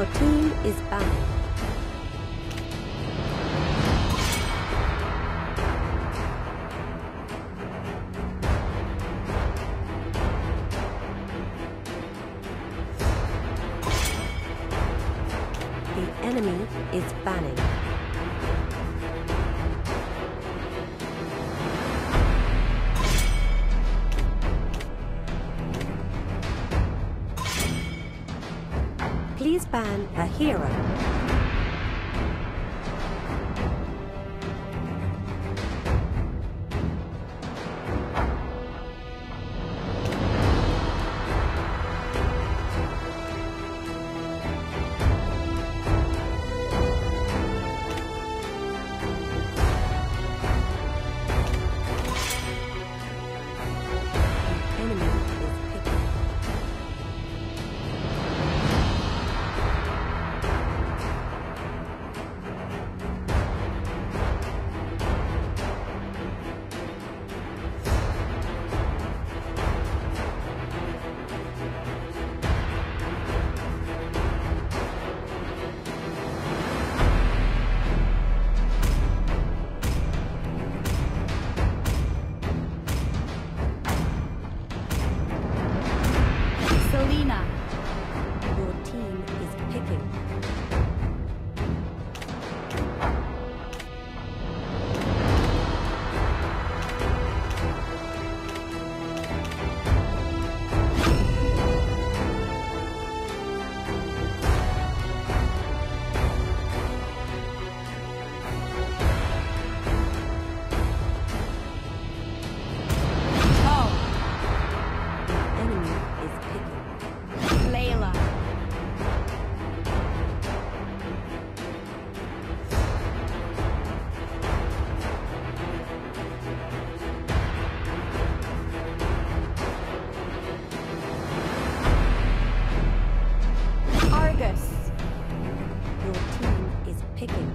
Your team is banning. The enemy is banning. Please ban a hero. Selena. Your team is picking. Layla. Argus. Your team is picking.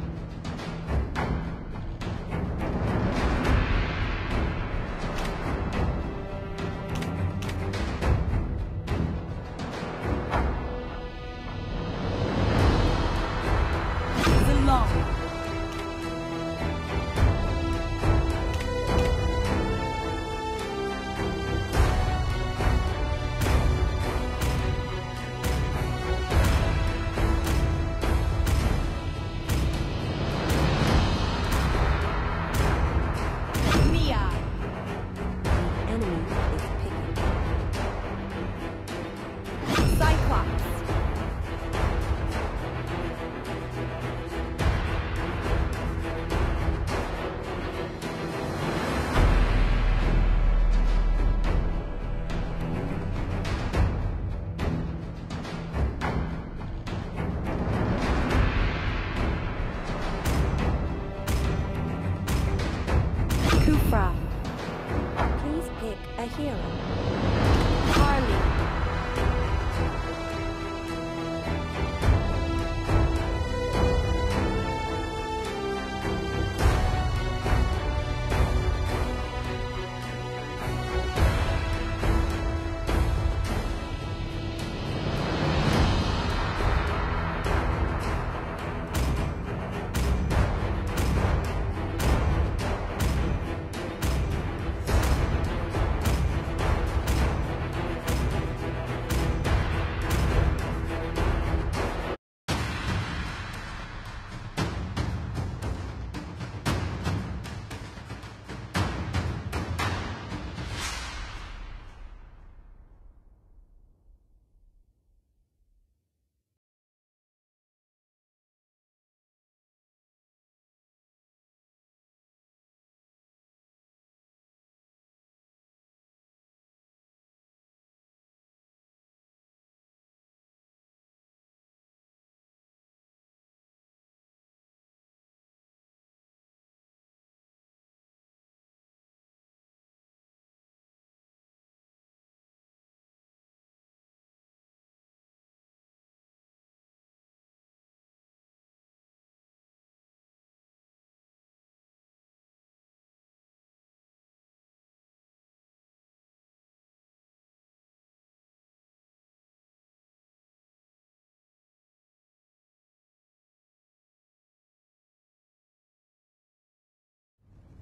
Kufra. Please pick a hero. Harley.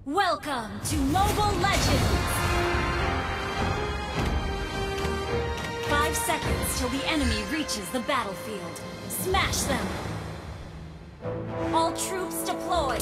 Welcome to Mobile Legends! 5 seconds till the enemy reaches the battlefield. Smash them! All troops deployed!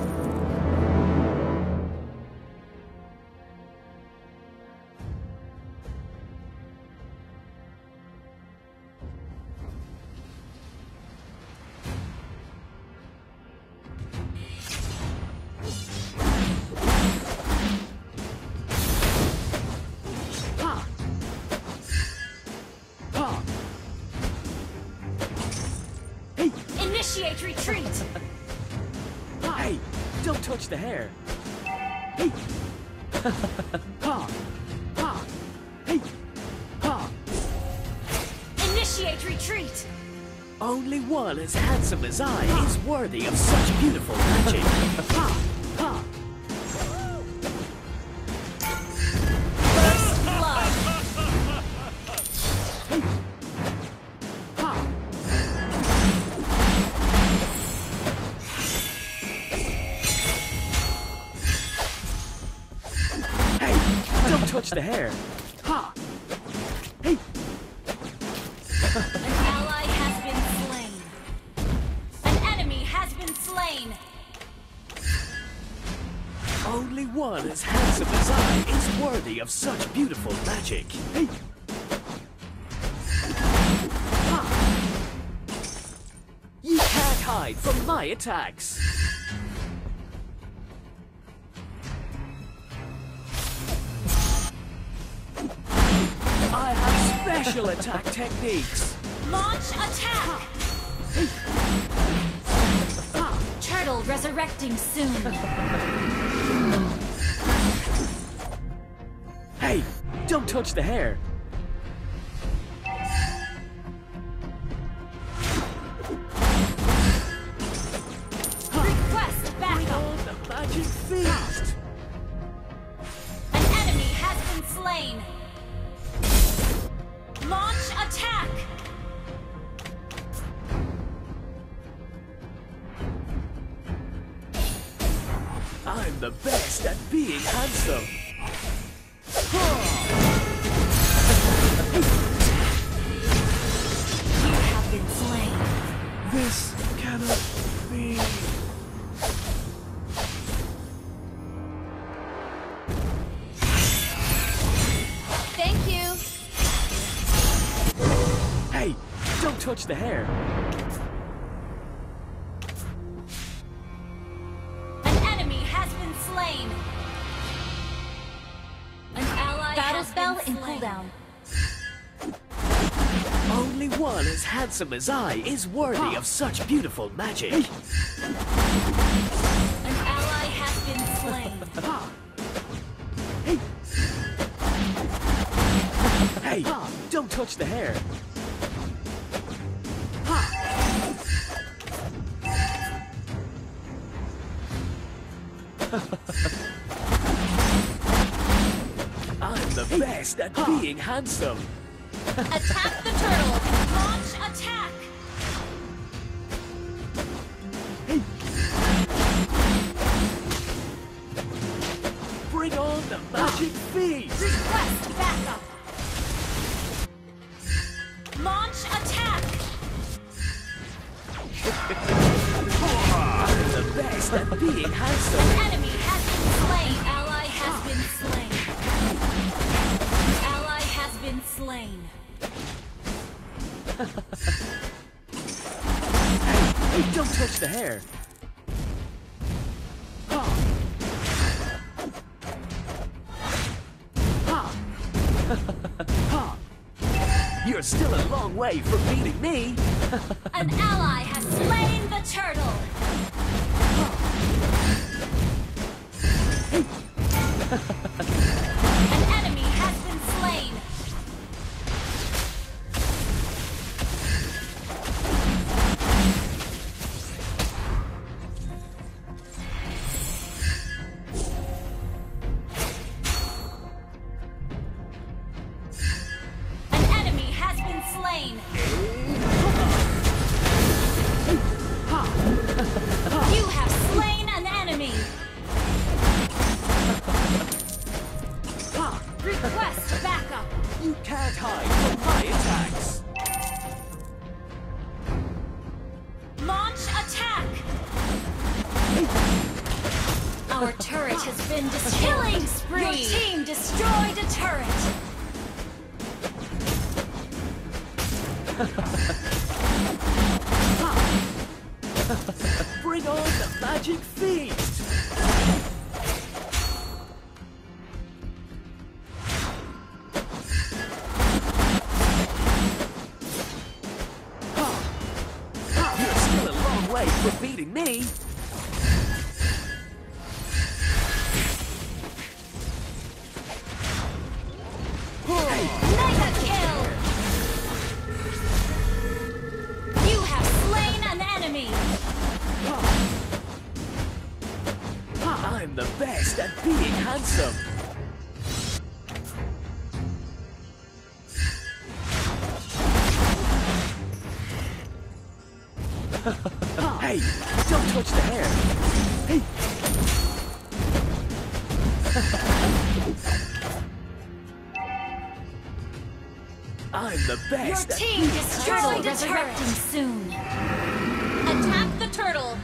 Initiate retreat! Hey, don't touch the hair. Hey. Ha. Ha. Hey. Ha. Initiate retreat! Only one as handsome as I is worthy of such beautiful magic. Ha. Ha. First blood! Ha. Hey, don't touch the hair. Ha. Hey. An ally has been slain. An enemy has been slain. Only one as handsome as I is worthy of such beautiful magic. Hey. Ha. You can't hide from my attacks. I have special attack techniques. Launch attack! Turtle resurrecting soon. Hey, don't touch the hair. Request backup! On the magic feast. An enemy has been slain. Launch attack! I'm the best at being handsome. You have been slain. This cannot be. Thank you. Hey, don't touch the hair. An enemy has been slain. An ally Battle has spell been in slain. cooldown. Only one as handsome as I is worthy of such beautiful magic. An ally has been slain. Hey, don't touch the hair. I'm the best at being handsome. Attack the turtle. Launch attack. Bring on the magic feast. Request backup. Launch attack. I'm the best at being handsome. Enemy has been slain. Ally has been slain. Ally has been slain. Hey, don't touch the hair. You're still a long way from beating me. An ally has slain the turtle. An enemy has been slain. An enemy has been slain. Our turret has been destroyed. Killing spree! Your team destroyed a turret! Bring on the magic feast! You're still a long way from beating me! Mega kill! You have slain an enemy! I'm the best at being handsome! Hey, don't touch the hair! Hey! I'm the Your best at team being destroyed a handsome! turret! Soon! Attack the turtle!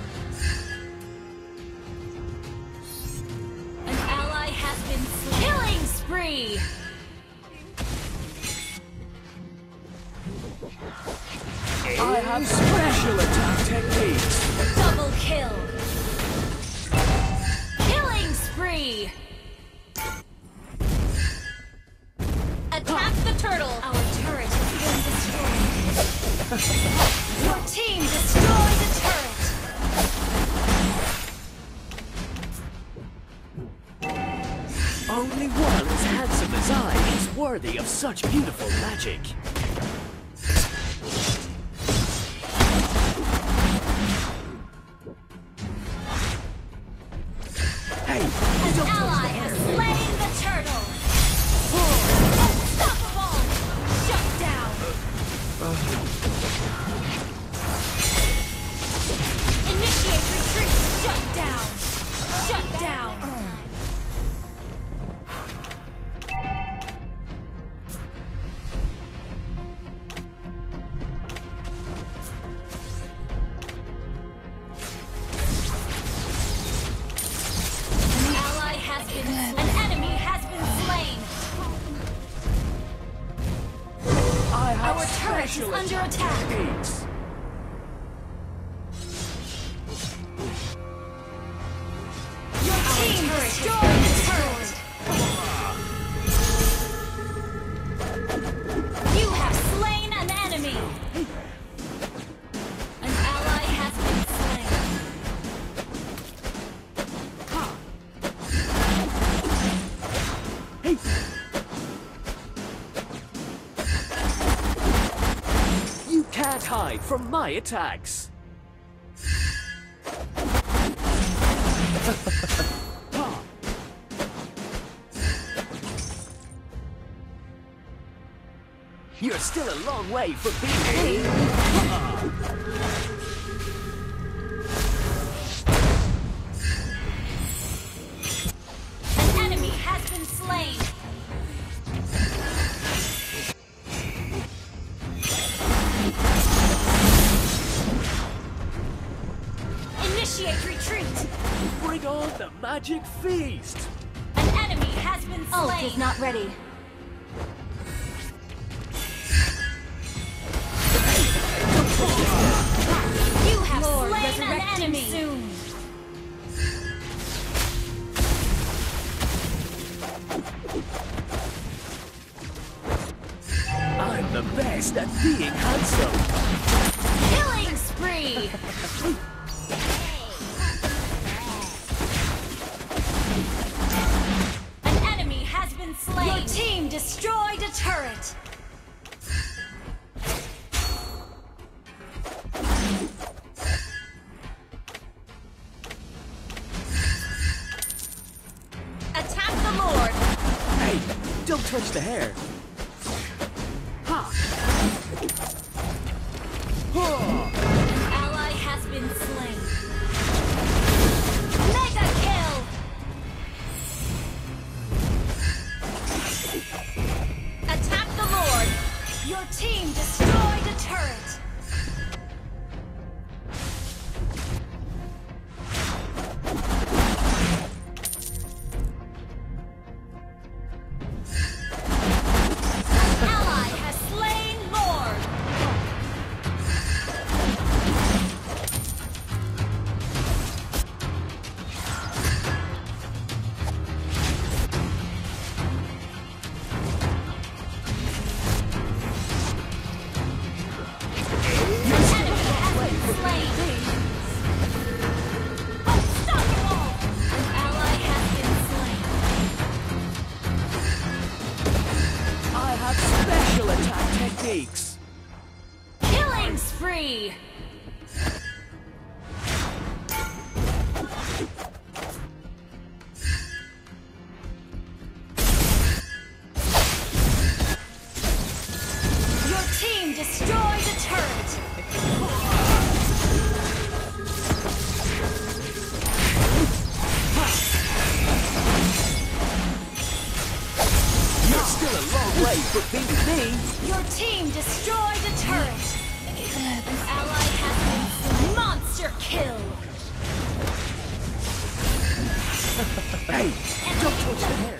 An ally has been slain! Killing spree! I have special attack techniques! Double kill! Killing spree! Attack the turtle! Our turret has been destroyed. Your team destroyed a turret! Only one as handsome as I is worthy of such beautiful magic. Hey, An don't touch ally the has hair! slain the turtle! Unstoppable! Shut down! Initiate retreat! Shut down! Shut down! An ally has been slain. An enemy has been slain. I have Our turret is special under attack. techniques. Your team destroyed the turret. You have slain an enemy. An ally has been slain. Hey, you can't hide from my attacks. You're still a long way from being An enemy has been slain. Initiate retreat. Bring on the magic feast. An enemy has been slain. Ult is not ready. You have slain an enemy. Soon. I'm the best at being handsome. Killing spree. An enemy has been slain. Your team destroyed a turret. Attack the Lord. Hey, don't touch the hair. Ha! An ally has been slain. Mega kill. Attack the Lord. Your team destroyed a turret. team destroyed a turret. An ally has been monster kill. Hey, don't touch the hair.